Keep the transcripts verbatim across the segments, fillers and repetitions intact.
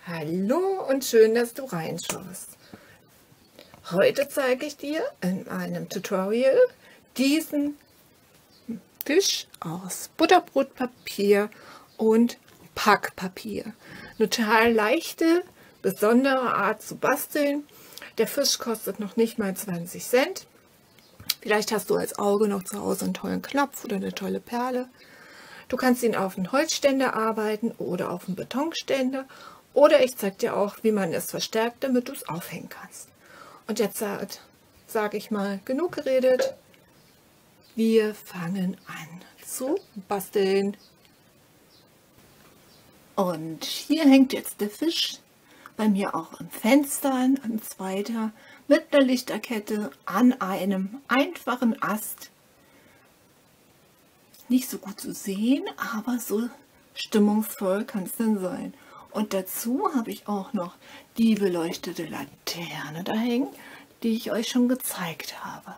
Hallo und schön, dass du reinschaust. Heute zeige ich dir in einem Tutorial diesen Fisch aus Butterbrotpapier und Packpapier. Eine total leichte, besondere Art zu basteln. Der Fisch kostet noch nicht mal zwanzig Cent. Vielleicht hast du als Auge noch zu Hause einen tollen Knopf oder eine tolle Perle. Du kannst ihn auf einen Holzständer arbeiten oder auf einen Betonständer. Oder ich zeige dir auch, wie man es verstärkt, damit du es aufhängen kannst. Und jetzt sage ich mal, genug geredet. Wir fangen an zu basteln. Und hier hängt jetzt der Fisch bei mir auch im Fenster, ein zweiter, mit einer Lichterkette an einem einfachen Ast. Nicht so gut zu sehen, aber so stimmungsvoll kann es denn sein. Und dazu habe ich auch noch die beleuchtete Laterne da hängen, die ich euch schon gezeigt habe.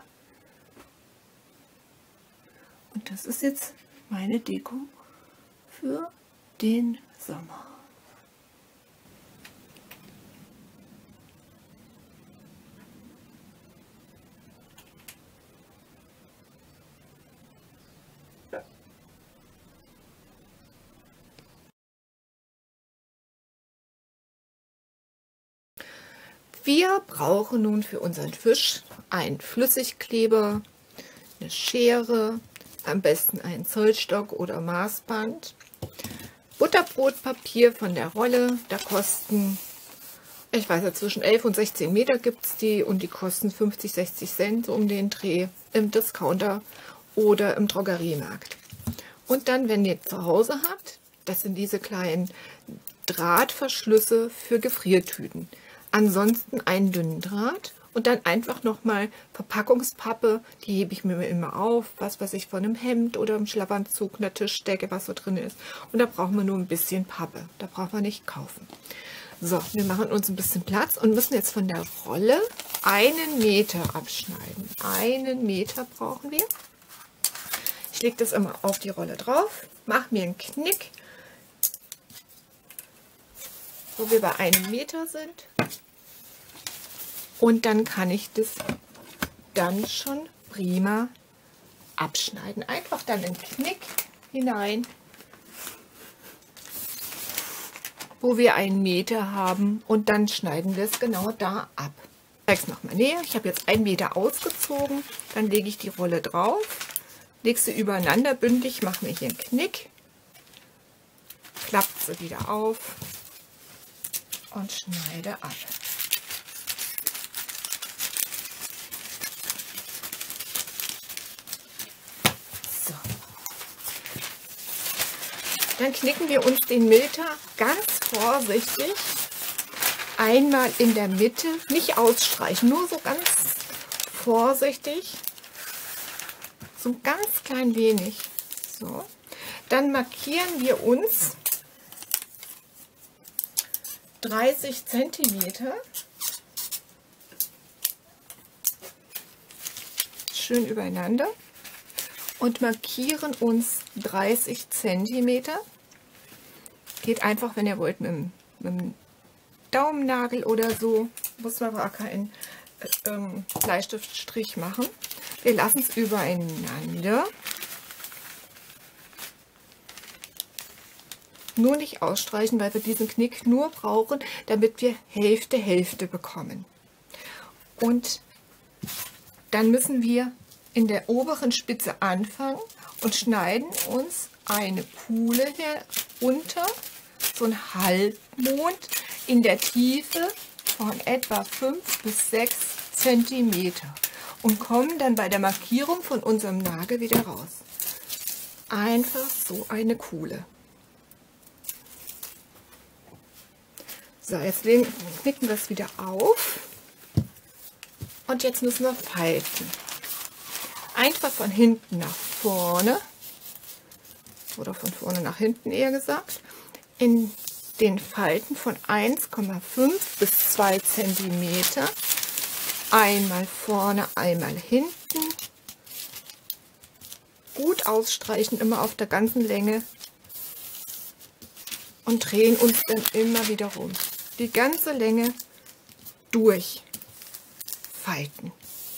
Und das ist jetzt meine Deko für den Sommer. Wir brauchen nun für unseren Fisch einen Flüssigkleber, eine Schere, am besten einen Zollstock oder Maßband, Butterbrotpapier von der Rolle, da kosten, ich weiß ja, zwischen elf und sechzehn Meter gibt es die und die kosten fünfzig, sechzig Cent so um den Dreh im Discounter oder im Drogeriemarkt. Und dann, wenn ihr zu Hause habt, das sind diese kleinen Drahtverschlüsse für Gefriertüten. Ansonsten einen dünnen Draht und dann einfach nochmal Verpackungspappe, die hebe ich mir immer auf, was weiß ich, von einem Hemd oder einem Schlafanzug, einer Tischdecke, was so drin ist. Und da brauchen wir nur ein bisschen Pappe, da brauchen wir nicht kaufen. So, wir machen uns ein bisschen Platz und müssen jetzt von der Rolle einen Meter abschneiden. Einen Meter brauchen wir. Ich lege das immer auf die Rolle drauf, mache mir einen Knick, wo wir bei einem Meter sind. Und dann kann ich das dann schon prima abschneiden. Einfach dann einen Knick hinein, wo wir einen Meter haben, und dann schneiden wir es genau da ab. Ich zeige es nochmal näher. Ich habe jetzt einen Meter ausgezogen, dann lege ich die Rolle drauf, lege sie übereinander bündig, mache mir hier einen Knick, klappt sie wieder auf und schneide ab. Dann knicken wir uns den Meter ganz vorsichtig einmal in der Mitte, nicht ausstreichen, nur so ganz vorsichtig, so ein ganz klein wenig. So, dann markieren wir uns dreißig Zentimeter, schön übereinander, und markieren uns dreißig Zentimeter. Geht einfach, wenn ihr wollt, mit dem, mit dem Daumennagel oder so. Muss man aber keinen ähm, Bleistiftstrich machen. Wir lassen es übereinander. Nur nicht ausstreichen, weil wir diesen Knick nur brauchen, damit wir Hälfte, Hälfte bekommen. Und dann müssen wir in der oberen Spitze anfangen und schneiden uns eine Kuhle herunter, so ein Halbmond in der Tiefe von etwa fünf bis sechs Zentimeter und kommen dann bei der Markierung von unserem Nagel wieder raus. Einfach so eine Kuhle. So, jetzt knicken wir es wieder auf und jetzt müssen wir falten. Einfach von hinten nach vorne, oder von vorne nach hinten eher gesagt, in den Falten von eins Komma fünf bis zwei Zentimeter, einmal vorne, einmal hinten, gut ausstreichen, immer auf der ganzen Länge, und drehen uns dann immer wieder rum. die ganze Länge durchfalten.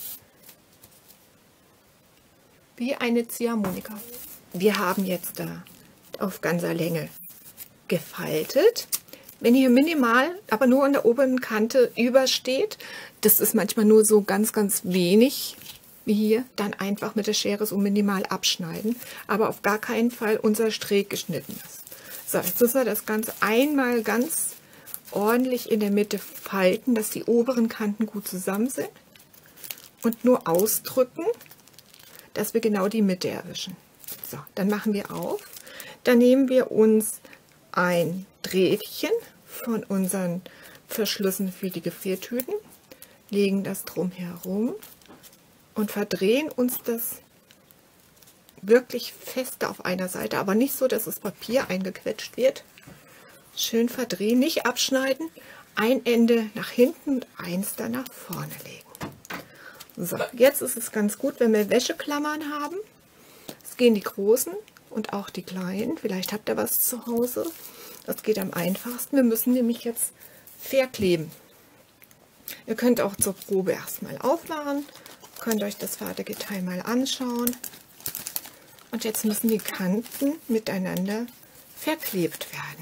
Wie eine Ziehharmonika. Wir haben jetzt da auf ganzer Länge gefaltet. Wenn hier minimal, aber nur an der oberen Kante übersteht, das ist manchmal nur so ganz, ganz wenig, wie hier, dann einfach mit der Schere so minimal abschneiden, aber auf gar keinen Fall unser Strick geschnitten ist. So, jetzt müssen wir das Ganze einmal ganz ordentlich in der Mitte falten, dass die oberen Kanten gut zusammen sind und nur ausdrücken, dass wir genau die Mitte erwischen. So, dann machen wir auf. Dann nehmen wir uns ein Drähtchen von unseren Verschlüssen für die Gefriertüten, legen das drum herum und verdrehen uns das wirklich fest auf einer Seite, aber nicht so, dass das Papier eingequetscht wird. Schön verdrehen, nicht abschneiden, ein Ende nach hinten und eins dann nach vorne legen. So, jetzt ist es ganz gut, wenn wir Wäscheklammern haben. Es gehen die großen und auch die kleinen. Vielleicht habt ihr was zu Hause. Das geht am einfachsten. Wir müssen nämlich jetzt verkleben. Ihr könnt auch zur Probe erstmal aufmachen. Könnt euch das fertige Teil mal anschauen. Und jetzt müssen die Kanten miteinander verklebt werden.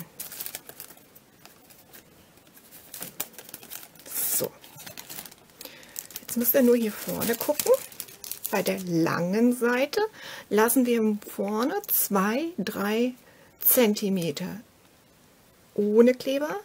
So. Jetzt müsst ihr nur hier vorne gucken. Bei der langen Seite lassen wir vorne zwei, drei Zentimeter ohne Kleber.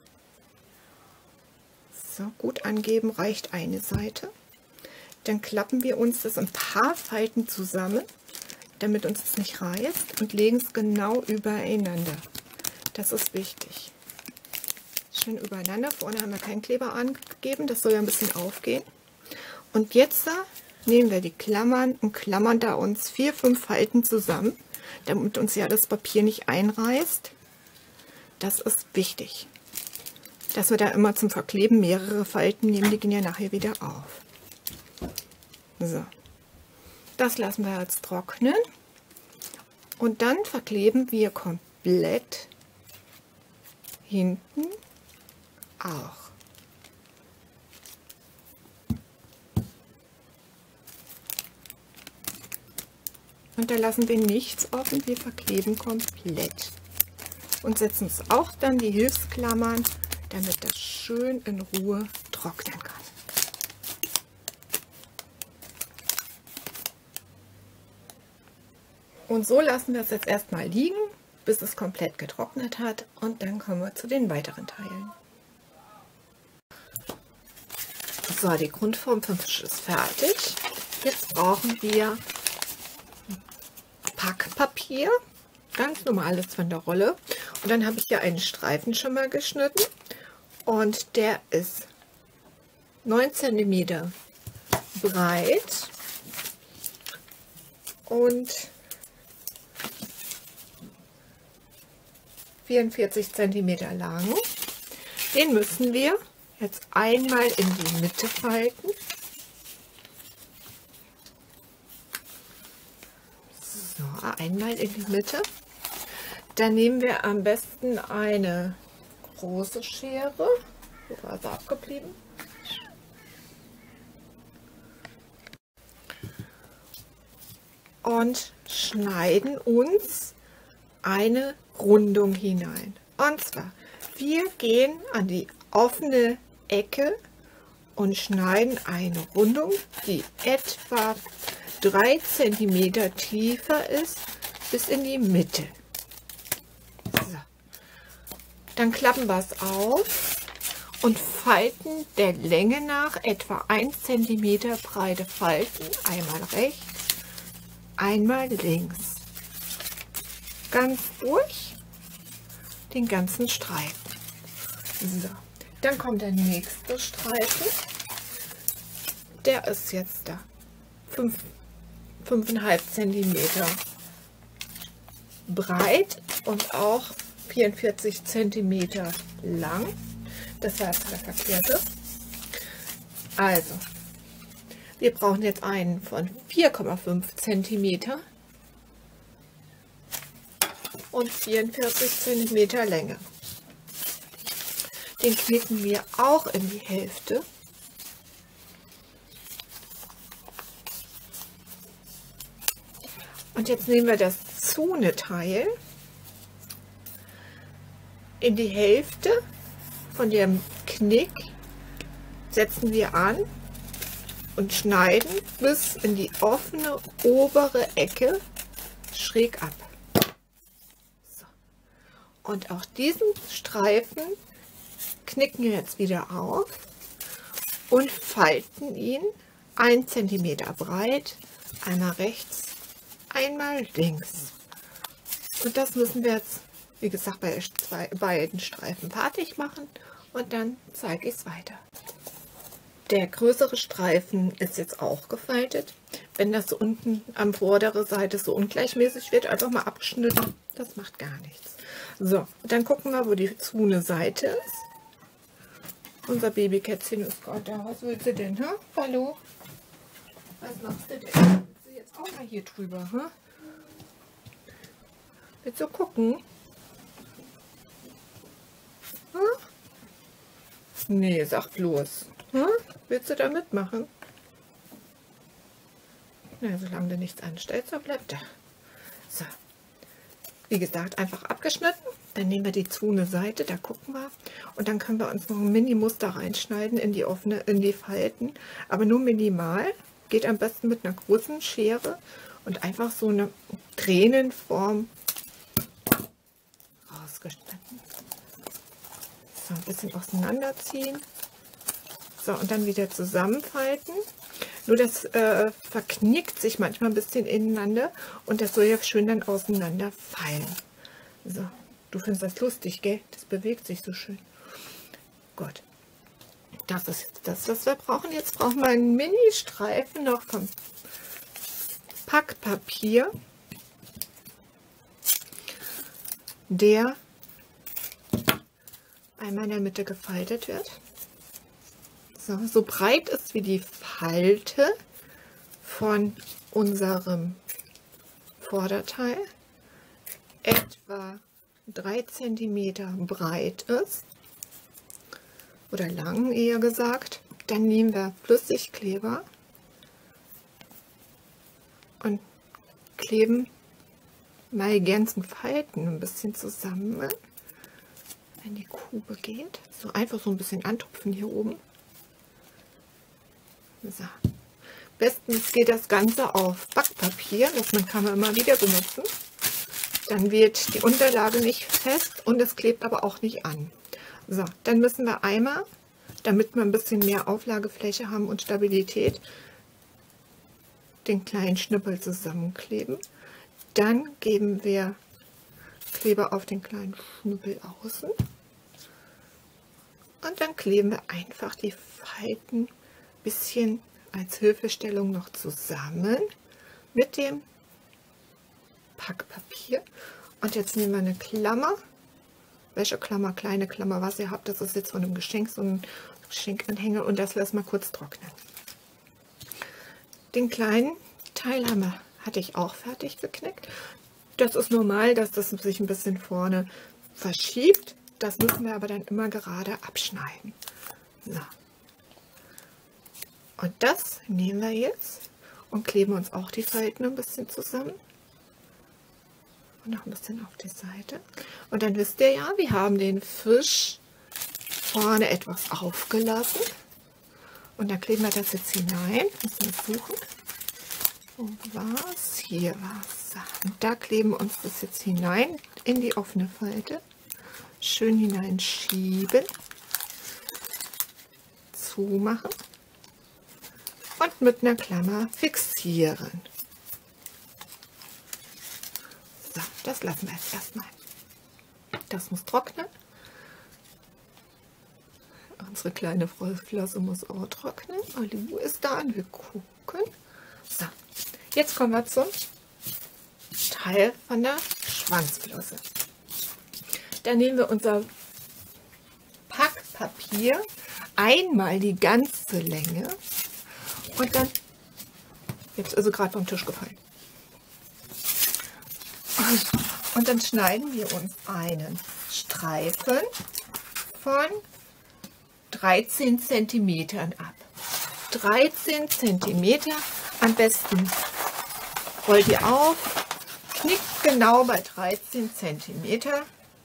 So, gut angeben, reicht eine Seite. Dann klappen wir uns das ein paar Falten zusammen, damit uns das nicht reißt, und legen es genau übereinander. Das ist wichtig. Schön übereinander. Vorne haben wir keinen Kleber angegeben, das soll ja ein bisschen aufgehen. Und jetzt nehmen wir die Klammern und klammern da uns vier, fünf Falten zusammen, damit uns ja das Papier nicht einreißt. Das ist wichtig, dass wir da immer zum Verkleben mehrere Falten nehmen, die gehen ja nachher wieder auf. So, das lassen wir jetzt trocknen und dann verkleben wir komplett hinten auch. Und da lassen wir nichts offen, wir verkleben komplett. Und setzen uns auch dann die Hilfsklammern, damit das schön in Ruhe trocknen kann. Und so lassen wir es jetzt erstmal liegen, bis es komplett getrocknet hat, und dann kommen wir zu den weiteren Teilen. So, die Grundform vom Fisch ist fertig. Jetzt brauchen wir Packpapier, ganz normales von der Rolle. Und dann habe ich hier einen Streifen schon mal geschnitten und der ist neun Zentimeter breit und vierundvierzig Zentimeter lang. Den müssen wir jetzt einmal in die Mitte falten. So, einmal in die Mitte. Dann nehmen wir am besten eine große Schere. Wo war sie abgeblieben? Und schneiden uns eine Rundung hinein. Und zwar, wir gehen an die offene Ecke und schneiden eine Rundung, die etwa drei Zentimeter tiefer ist, bis in die Mitte. So. Dann klappen wir es auf und falten der Länge nach etwa ein Zentimeter breite Falten, einmal rechts, einmal links. Ganz durch den ganzen Streifen. So. Dann kommt der nächste Streifen. Der ist jetzt da fünf Komma fünf Zentimeter breit und auch vierundvierzig Zentimeter lang. Das war jetzt der verkehrte. Also, wir brauchen jetzt einen von vier Komma fünf Zentimeter und vierundvierzig Zentimeter Länge. Den knicken wir auch in die Hälfte. Und jetzt nehmen wir das Zune-Teil in die Hälfte von dem Knick, setzen wir an und schneiden bis in die offene obere Ecke schräg ab. So. Und auch diesen Streifen knicken wir jetzt wieder auf und falten ihn ein Zentimeter breit, einmal rechts, einmal links. Und das müssen wir jetzt, wie gesagt, bei zwei, beiden Streifen fertig machen und dann zeige ich es weiter. Der größere Streifen ist jetzt auch gefaltet. Wenn das so unten am vorderen Seite so ungleichmäßig wird, einfach mal abgeschnitten. Das macht gar nichts. So, dann gucken wir, wo die Zune Seite ist. Unser Babykätzchen ist gerade da. Was willst du denn? Hä? Hallo? Was machst du denn? Willst du jetzt auch mal hier drüber? Hä? Willst du gucken? Hm? Nee, sag bloß. Hm? Willst du da mitmachen? Na, solange du nichts anstellst, so bleibt da. So. Wie gesagt, einfach abgeschnitten. Dann nehmen wir die Zune Seite, da gucken wir. Und dann können wir uns noch ein Mini-Muster reinschneiden in die offene, in die Falten. Aber nur minimal. Geht am besten mit einer großen Schere und einfach so eine Tränenform rausgeschnitten. So, ein bisschen auseinanderziehen. So, und dann wieder zusammenfalten. Nur das äh, verknickt sich manchmal ein bisschen ineinander und das soll ja schön dann auseinander fallen. So, du findest das lustig, gell? Das bewegt sich so schön. Gut. Das ist das, was wir brauchen. Jetzt brauchen wir einen Mini-Streifen noch vom Packpapier, der einmal in der Mitte gefaltet wird. So, so breit ist wie die Falte von unserem Vorderteil, etwa drei Zentimeter breit ist, oder lang eher gesagt. Dann nehmen wir Flüssigkleber und kleben mal die ganzen Falten ein bisschen zusammen, wenn die Kube geht. So einfach so ein bisschen antupfen hier oben. So. Bestens geht das Ganze auf Backpapier, das man kann man immer wieder benutzen. Dann wird die Unterlage nicht fest und es klebt aber auch nicht an. So, dann müssen wir einmal, damit wir ein bisschen mehr Auflagefläche haben und Stabilität, den kleinen Schnippel zusammenkleben. Dann geben wir Kleber auf den kleinen Schnippel außen. Und dann kleben wir einfach die Falten ein bisschen als Hilfestellung noch zusammen mit dem Packpapier. Und jetzt nehmen wir eine Klammer, Wäscheklammer, kleine Klammer, was ihr habt. Das ist jetzt von einem Geschenk, so ein Geschenkanhänger, und das lassen wir kurz trocknen. Den kleinen Teil haben wir, hatte ich auch fertig geknickt. Das ist normal, dass das sich ein bisschen vorne verschiebt. Das müssen wir aber dann immer gerade abschneiden. So. Und das nehmen wir jetzt und kleben uns auch die Falten ein bisschen zusammen. Und noch ein bisschen auf die Seite. Und dann wisst ihr ja, wir haben den Fisch vorne etwas aufgelassen. Und dann kleben wir das jetzt hinein. Müssen wir suchen. Wo war es? Hier war es. Und da kleben wir uns das jetzt hinein in die offene Falte. Schön hineinschieben. Zumachen. Und mit einer Klammer fixieren. So, das lassen wir jetzt erstmal. Das muss trocknen. Unsere kleine Flosse muss auch trocknen. Olive ist da und wir gucken. So, jetzt kommen wir zum Teil von der Schwanzflosse. Da nehmen wir unser Packpapier einmal die ganze Länge und dann, jetzt also gerade vom Tisch gefallen. Und dann schneiden wir uns einen Streifen von dreizehn Zentimetern ab. dreizehn Zentimeter, am besten rollt ihr auf, knickt genau bei dreizehn Zentimeter,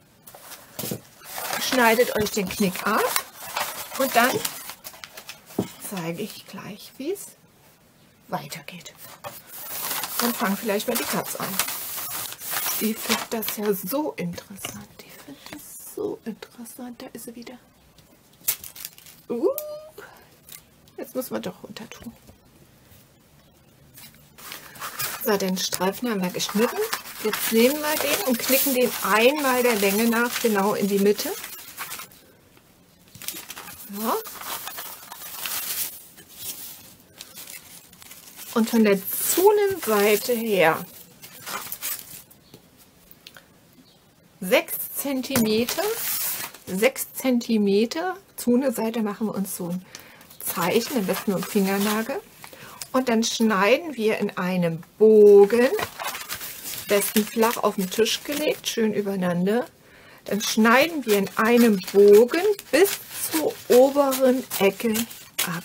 schneidet euch den Knick ab und dann zeige ich gleich, wie es weitergeht. Dann fangen vielleicht mal die Katze an. Die findet das ja so interessant. Die findet das so interessant. Da ist sie wieder. Uh, jetzt müssen wir doch runter tun. So, den Streifen haben wir geschnitten. Jetzt nehmen wir den und knicken den einmal der Länge nach genau in die Mitte. So. Und von der Zungenseite her sechs Zentimeter, sechs Zentimeter Zungenseite machen wir uns so ein Zeichen, am besten mit dem Fingernagel. Und dann schneiden wir in einem Bogen, besten flach auf den Tisch gelegt, schön übereinander. Dann schneiden wir in einem Bogen bis zur oberen Ecke ab.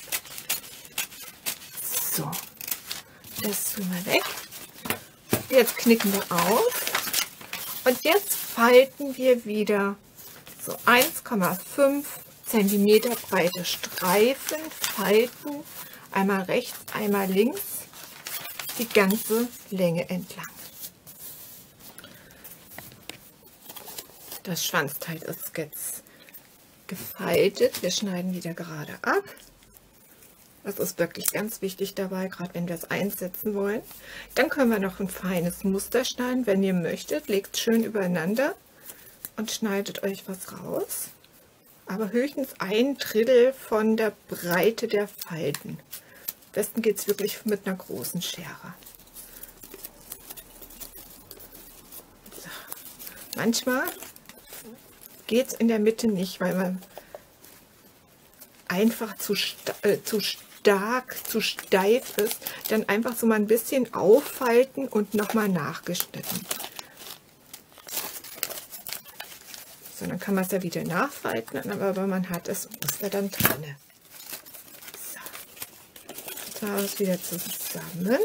So, das tun wir weg. Jetzt knicken wir auf und jetzt falten wir wieder so eins Komma fünf Zentimeter breite Streifen, falten einmal rechts, einmal links die ganze Länge entlang. Das Schwanzteil ist jetzt gefaltet. Wir schneiden wieder gerade ab. Das ist wirklich ganz wichtig dabei, gerade wenn wir es einsetzen wollen. Dann können wir noch ein feines Muster schneiden. Wenn ihr möchtet, legt es schön übereinander und schneidet euch was raus. Aber höchstens ein Drittel von der Breite der Falten. Am besten geht es wirklich mit einer großen Schere. So. Manchmal geht es in der Mitte nicht, weil man einfach zu, sta äh, zu stark, zu steif ist. Dann einfach so mal ein bisschen auffalten und nochmal nachgeschnitten. So, dann kann man es ja wieder nachfalten, aber man hat es Muster dann drin. So. Jetzt machen wir es wieder zusammen.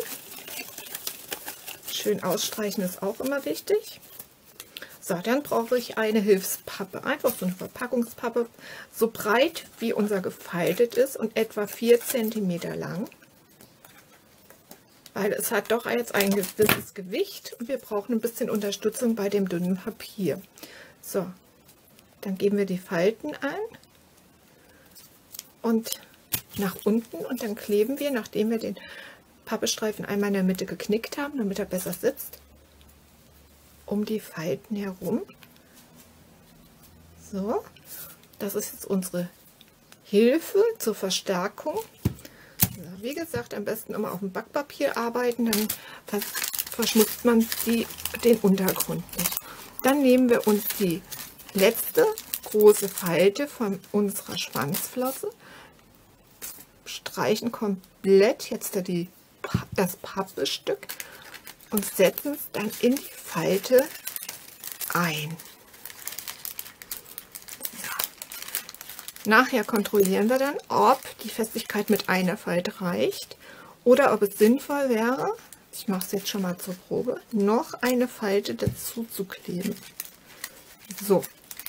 Schön ausstreichen ist auch immer wichtig. So, dann brauche ich eine Hilfspappe, einfach so eine Verpackungspappe, so breit wie unser gefaltet ist und etwa vier Zentimeter lang, weil es hat doch jetzt ein gewisses Gewicht und wir brauchen ein bisschen Unterstützung bei dem dünnen Papier. So, dann geben wir die Falten ein und nach unten und dann kleben wir, nachdem wir den Pappestreifen einmal in der Mitte geknickt haben, damit er besser sitzt, um die Falten herum. So, das ist jetzt unsere Hilfe zur Verstärkung. Ja, wie gesagt, am besten immer auf dem Backpapier arbeiten, dann vers verschmutzt man die, den Untergrund nicht. Dann nehmen wir uns die letzte große Falte von unserer Schwanzflosse, streichen komplett jetzt die, das Pappestück und setzen es dann in die Falte ein. So. Nachher kontrollieren wir dann, ob die Festigkeit mit einer Falte reicht oder ob es sinnvoll wäre, ich mache es jetzt schon mal zur Probe, noch eine Falte dazu zu kleben. So.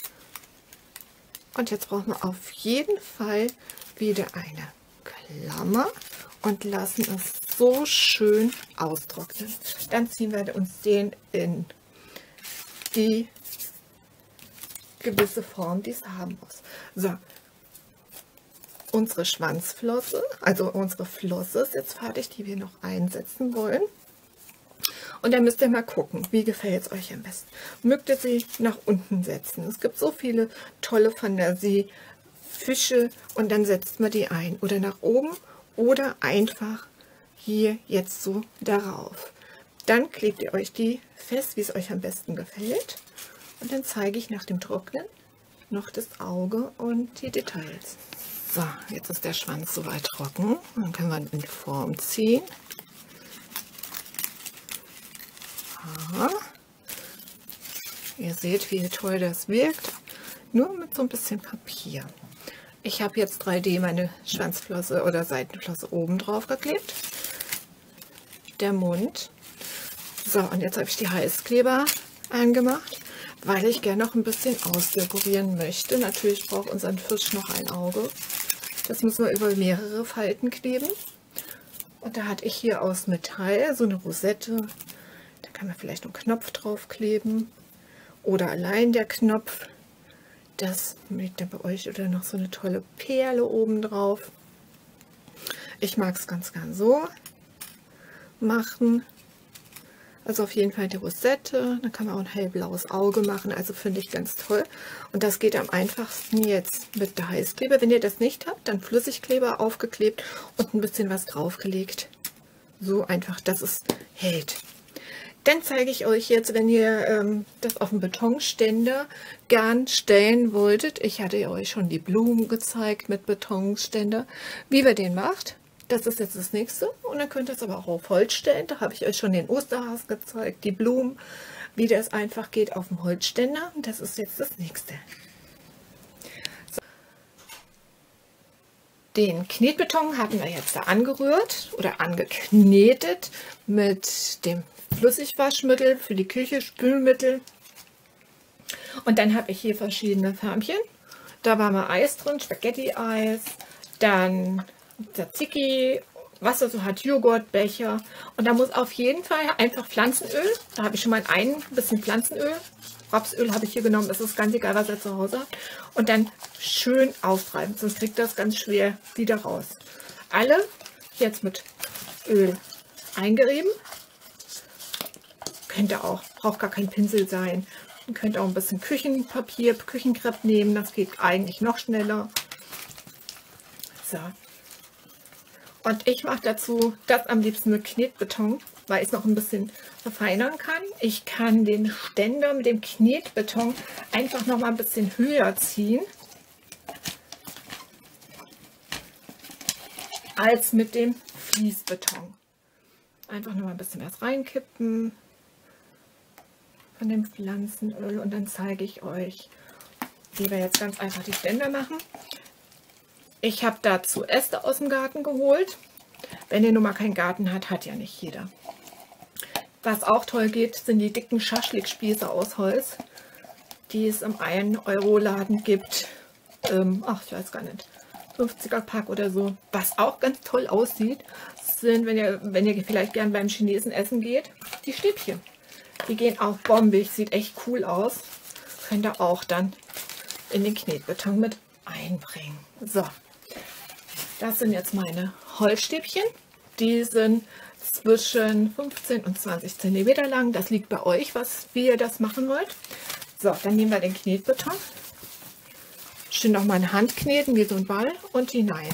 Und jetzt brauchen wir auf jeden Fall wieder eine Klammer und lassen es so schön austrocknen. Dann ziehen wir uns den in die gewisse Form, die es haben muss. So, unsere Schwanzflosse, also unsere Flosse ist jetzt fertig, die wir noch einsetzen wollen. Und dann müsst ihr mal gucken, wie gefällt es euch am besten. Mögt ihr sie nach unten setzen? Es gibt so viele tolle Fantasiefische und dann setzt man die ein. Oder nach oben oder einfach hier jetzt so darauf. Dann klebt ihr euch die fest, wie es euch am besten gefällt. Und dann zeige ich nach dem Trocknen noch das Auge und die Details. So, jetzt ist der Schwanz soweit trocken. Dann können wir ihn in die Form ziehen. Aha. Ihr seht, wie toll das wirkt. Nur mit so ein bisschen Papier. Ich habe jetzt drei D meine Schwanzflosse oder Seitenflosse oben drauf geklebt. Der Mund. So, und jetzt habe ich die Heißkleber angemacht, weil ich gerne noch ein bisschen ausdekorieren möchte. Natürlich braucht unser Fisch noch ein Auge. Das müssen wir über mehrere Falten kleben. Und da hatte ich hier aus Metall so eine Rosette. Da kann man vielleicht einen Knopf drauf kleben. Oder allein der Knopf. Das liegt dann bei euch, oder noch so eine tolle Perle oben drauf. Ich mag es ganz gern so machen. Also auf jeden Fall die Rosette. Dann kann man auch ein hellblaues Auge machen. Also finde ich ganz toll. Und das geht am einfachsten jetzt mit der Heißkleber. Wenn ihr das nicht habt, dann Flüssigkleber aufgeklebt und ein bisschen was draufgelegt. So einfach, dass es hält. Dann zeige ich euch jetzt, wenn ihr ähm, das auf dem Betonständer gern stellen wolltet. Ich hatte ja euch schon die Blumen gezeigt mit Betonständer, wie wir den macht. Das ist jetzt das nächste. Und dann könnt ihr es aber auch auf Holz stellen. Da habe ich euch schon den Osterhase gezeigt, die Blumen, wie das einfach geht auf dem Holzständer. Und das ist jetzt das nächste. So. Den Knetbeton haben wir jetzt da angerührt oder angeknetet mit dem Flüssigwaschmittel für die Küche, Spülmittel. Und dann habe ich hier verschiedene Förmchen. Da war mal Eis drin, Spaghetti-Eis, dann Tzatziki, was er so hat, Joghurtbecher. Und da muss auf jeden Fall einfach Pflanzenöl. Da habe ich schon mal ein bisschen Pflanzenöl. Rapsöl habe ich hier genommen. Das ist ganz egal, was ihr zu Hause habt. Und dann schön aufreiben, sonst kriegt das ganz schwer wieder raus. Alle jetzt mit Öl eingerieben. Könnte auch, braucht gar kein Pinsel sein. Ihr könnt auch ein bisschen Küchenpapier, Küchenkrepp nehmen. Das geht eigentlich noch schneller. So. Und ich mache dazu das am liebsten mit Knetbeton, weil ich es noch ein bisschen verfeinern kann. Ich kann den Ständer mit dem Knetbeton einfach noch mal ein bisschen höher ziehen als mit dem Fließbeton. Einfach noch mal ein bisschen was reinkippen von dem Pflanzenöl und dann zeige ich euch, wie wir jetzt ganz einfach die Ständer machen. Ich habe dazu Äste aus dem Garten geholt. Wenn ihr nun mal keinen Garten habt, hat ja nicht jeder. Was auch toll geht, sind die dicken Schaschlikspieße aus Holz, die es im ein Euro Laden gibt. Ähm, ach, ich weiß gar nicht, fünfziger Pack oder so. Was auch ganz toll aussieht, sind, wenn ihr, wenn ihr vielleicht gern beim Chinesen essen geht, die Stäbchen. Die gehen auch bombig, sieht echt cool aus. Könnt ihr auch dann in den Knetbeton mit einbringen. So, das sind jetzt meine Holzstäbchen. Die sind zwischen fünfzehn und zwanzig Zentimeter lang. Das liegt bei euch, was, wie ihr das machen wollt. So, dann nehmen wir den Knetbeton. Schön noch mal eine Hand kneten, wie so ein Ball, und hinein.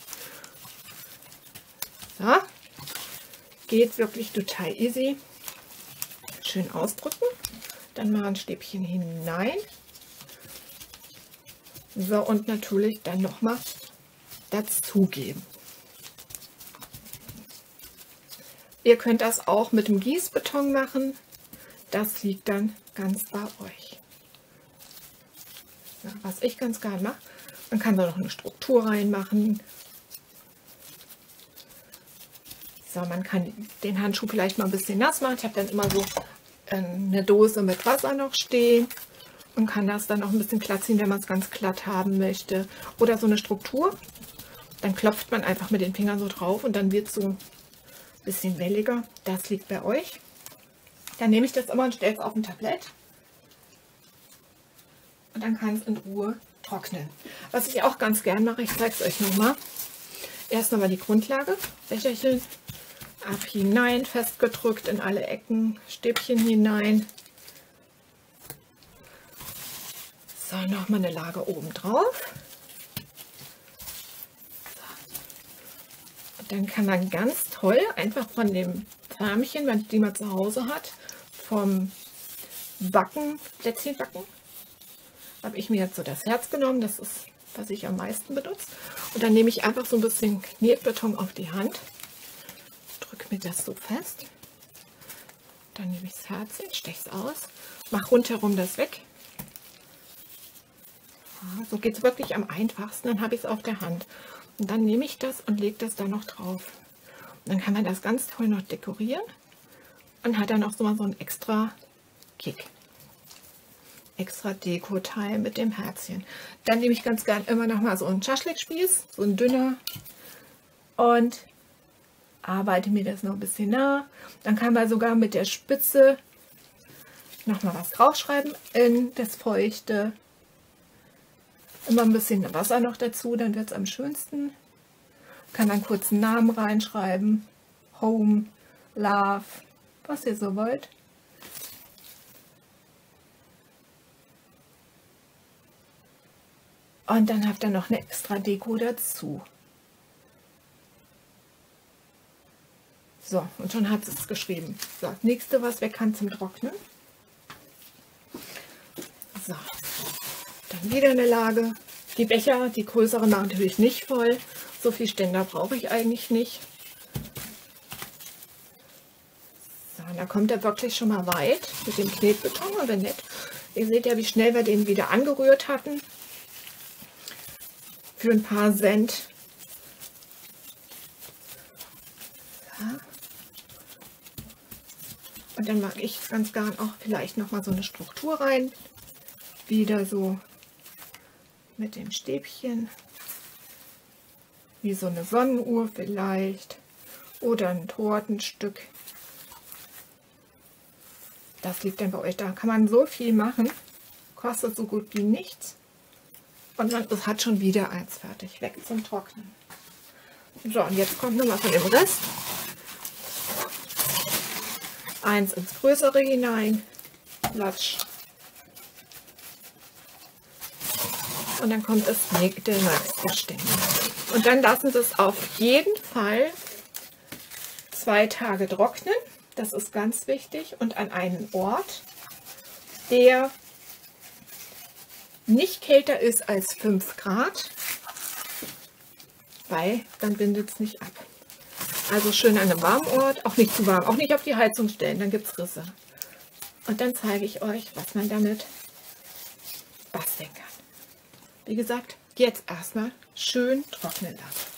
So, geht wirklich total easy. Schön ausdrücken. Dann mal ein Stäbchen hinein. So, und natürlich dann noch mal dazugeben. Ihr könnt das auch mit dem Gießbeton machen. Das liegt dann ganz bei euch. Ja, was ich ganz gerne mache, man kann da noch eine Struktur reinmachen. So, man kann den Handschuh vielleicht mal ein bisschen nass machen. Ich habe dann immer so eine Dose mit Wasser noch stehen und kann das dann noch ein bisschen glatt ziehen, wenn man es ganz glatt haben möchte. Oder so eine Struktur. Dann klopft man einfach mit den Fingern so drauf und dann wird es so ein bisschen welliger. Das liegt bei euch. Dann nehme ich das immer und stelle es auf ein Tablett. Und dann kann es in Ruhe trocknen. Was ich auch ganz gern mache, ich zeige es euch nochmal. Erst nochmal die Grundlage. Becherchen ab hinein, festgedrückt in alle Ecken, Stäbchen hinein. So, nochmal eine Lage oben drauf. Und dann kann man ganz toll einfach von dem Förmchen, die man zu Hause hat, vom Backen, Plätzchen backen, habe ich mir jetzt so das Herz genommen. Das ist, was ich am meisten benutze. Und dann nehme ich einfach so ein bisschen Knetbeton auf die Hand, drücke mir das so fest. Dann nehme ich das Herzchen, steche es aus, mache rundherum das weg. Ja, so geht es wirklich am einfachsten, dann habe ich es auf der Hand. Und dann nehme ich das und lege das da noch drauf. Und dann kann man das ganz toll noch dekorieren und hat dann auch so mal so einen extra Kick. Extra Deko-Teil mit dem Herzchen. Dann nehme ich ganz gern immer noch mal so einen Schaschlik-Spieß, so ein dünner, und arbeite mir das noch ein bisschen nach. Dann kann man sogar mit der Spitze noch mal was draufschreiben in das Feuchte. Immer ein bisschen Wasser noch dazu, dann wird es am schönsten. Kann dann kurz einen Namen reinschreiben. Home, Love, was ihr so wollt. Und dann habt ihr noch eine extra Deko dazu. So, und schon hat es geschrieben. So, das nächste, was wir kann zum Trocknen. So, dann wieder eine Lage. Die Becher, die größeren, machen natürlich nicht voll. So viel Ständer brauche ich eigentlich nicht. So, und da kommt er wirklich schon mal weit mit dem Knetbeton, oder nicht? Ihr seht ja, wie schnell wir den wieder angerührt hatten. Für ein paar Cent. Ja. Und dann mag ich ganz gern auch vielleicht noch mal so eine Struktur rein. Wieder so mit dem Stäbchen. Wie so eine Sonnenuhr vielleicht. Oder ein Tortenstück. Das liegt dann bei euch. Da kann man so viel machen. Kostet so gut wie nichts. Und man das hat schon wieder eins fertig. Weg zum Trocknen. So, und jetzt kommt noch mal von dem Rest. Eins ins Größere hinein. Latsch. Und dann kommt das der nächste Ständer. Und dann lassen Sie es auf jeden Fall zwei Tage trocknen. Das ist ganz wichtig. Und an einen Ort, der nicht kälter ist als fünf Grad, weil dann bindet es nicht ab. Also schön an einem warmen Ort, auch nicht zu warm, auch nicht auf die Heizung stellen, dann gibt es Risse. Und dann zeige ich euch, was man damit basteln kann. Wie gesagt, jetzt erstmal schön trocknen lassen.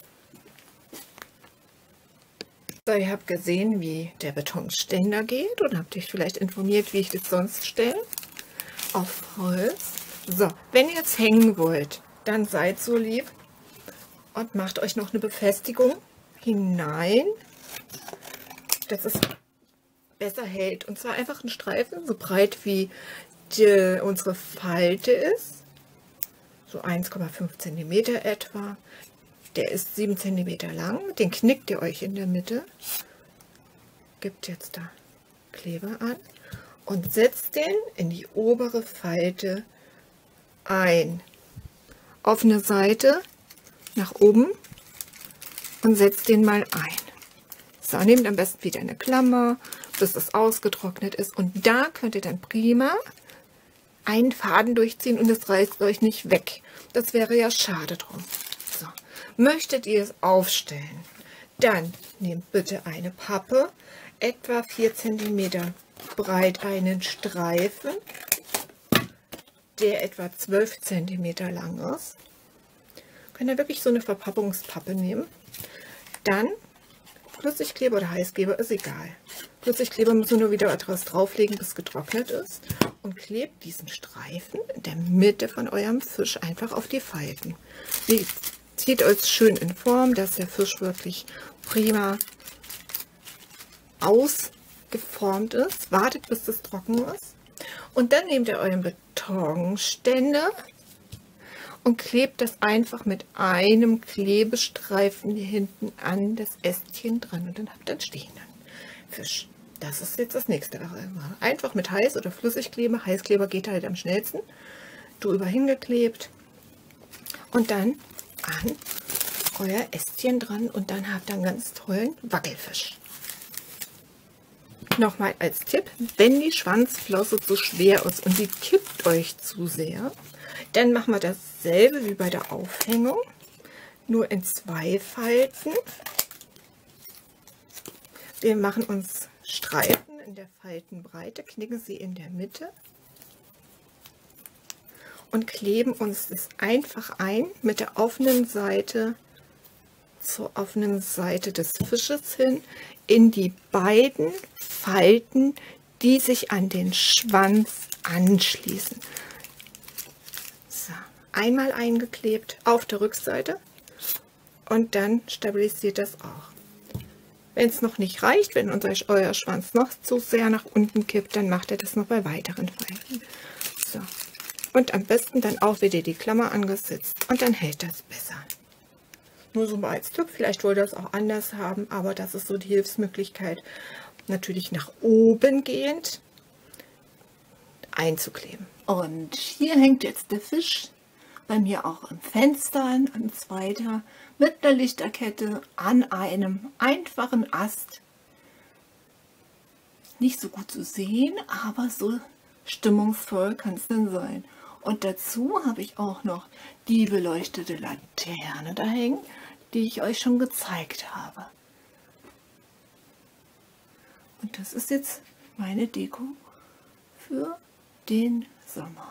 So, ihr habt gesehen, wie der Betonständer geht und habt euch vielleicht informiert, wie ich das sonst stelle. Auf Holz. So, wenn ihr jetzt hängen wollt, dann seid so lieb und macht euch noch eine Befestigung hinein, dass es besser hält. Und zwar einfach ein Streifen, so breit wie die, unsere Falte ist. So eins Komma fünf Zentimeter etwa. Der ist sieben Zentimeter lang. Den knickt ihr euch in der Mitte. Gebt jetzt da Kleber an und setzt den in die obere Falte ein. Offene Seite nach oben und setzt den mal ein. So, nehmt am besten wieder eine Klammer, bis das ausgetrocknet ist. Und da könnt ihr dann prima einen Faden durchziehen und es reißt euch nicht weg. Das wäre ja schade drum. So. Möchtet ihr es aufstellen, dann nehmt bitte eine Pappe, etwa vier Zentimeter breit, einen Streifen, der etwa zwölf Zentimeter lang ist. Könnt ihr wirklich so eine Verpackungspappe nehmen. Dann Flüssigkleber oder Heißkleber, ist egal. Flüssigkleber müssen wir nur wieder etwas drauflegen, bis es getrocknet ist. Und klebt diesen Streifen in der Mitte von eurem Fisch einfach auf die Falten. Wie, zieht euch schön in Form, dass der Fisch wirklich prima ausgeformt ist. Wartet, bis das trocken ist. Und dann nehmt ihr euren Betonständer und klebt das einfach mit einem Klebestreifen hier hinten an das Ästchen dran. Und dann habt ihr einen stehenden Fisch. Das ist jetzt das nächste. Einfach mit Heiß- oder Flüssigkleber. Heißkleber geht halt am schnellsten. Drüber hingeklebt. Und dann an euer Ästchen dran. Und dann habt ihr einen ganz tollen Wackelfisch. Nochmal als Tipp, wenn die Schwanzflosse zu schwer ist und die kippt euch zu sehr, dann machen wir dasselbe wie bei der Aufhängung, nur in zwei Falten. Wir machen uns Streifen in der Faltenbreite, knicken sie in der Mitte und kleben uns das einfach ein mit der offenen Seite zur offenen Seite des Fisches hin in die beiden Falten, die sich an den Schwanz anschließen. So, einmal eingeklebt auf der Rückseite und dann stabilisiert das auch. Wenn es noch nicht reicht, wenn unser, euer Schwanz noch zu sehr nach unten kippt, dann macht ihr das noch bei weiteren Falten. So. Und am besten dann auch wieder die Klammer angesetzt und dann hält das besser. Nur so mal als Tipp, vielleicht wollt ihr das auch anders haben, aber das ist so die Hilfsmöglichkeit, natürlich nach oben gehend einzukleben. Und hier hängt jetzt der Fisch bei mir auch im Fenster, ein zweiter, mit einer Lichterkette an einem einfachen Ast. Nicht so gut zu sehen, aber so stimmungsvoll kann es denn sein. Und dazu habe ich auch noch die beleuchtete Laterne da hängen, die ich euch schon gezeigt habe. Und das ist jetzt meine Deko für den Sommer.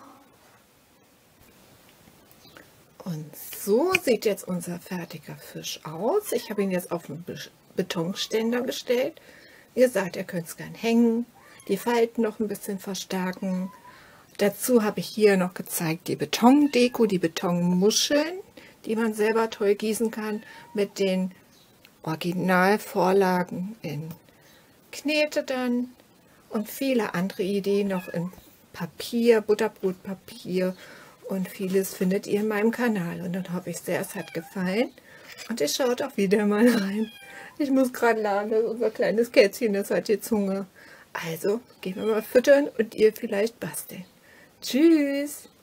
Und so sieht jetzt unser fertiger Fisch aus. Ich habe ihn jetzt auf einen Betonständer gestellt. Wie gesagt, ihr könnt es gern hängen, die Falten noch ein bisschen verstärken. Dazu habe ich hier noch gezeigt die Betondeko, die Betonmuscheln, die man selber toll gießen kann mit den Originalvorlagen in Knete dann und viele andere Ideen noch in Papier, Butterbrotpapier und vieles findet ihr in meinem Kanal. Und dann hoffe ich sehr, es hat gefallen und ihr schaut auch wieder mal rein. Ich muss gerade lachen, dass unser kleines Kätzchen, das hat jetzt Hunger. Also gehen wir mal füttern und ihr vielleicht basteln. Tschüss!